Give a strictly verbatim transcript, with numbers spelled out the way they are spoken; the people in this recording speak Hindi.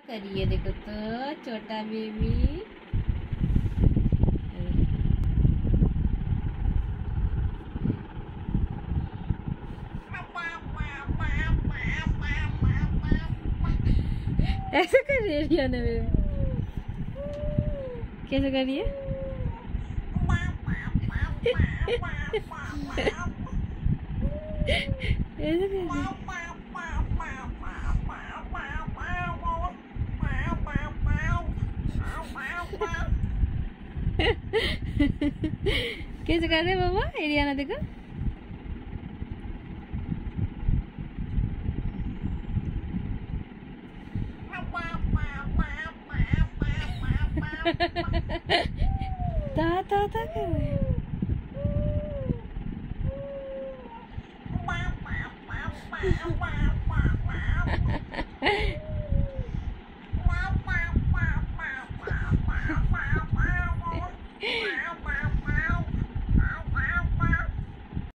करिए देखो तो छोटा बेबी। ऐसे कर रही है रियाना बेबी, कैसे कर रही है? ऐसे कर रही है। कैसे कर रहे बाबा एरियाना देखो। ता ता ता कर रहे हैं।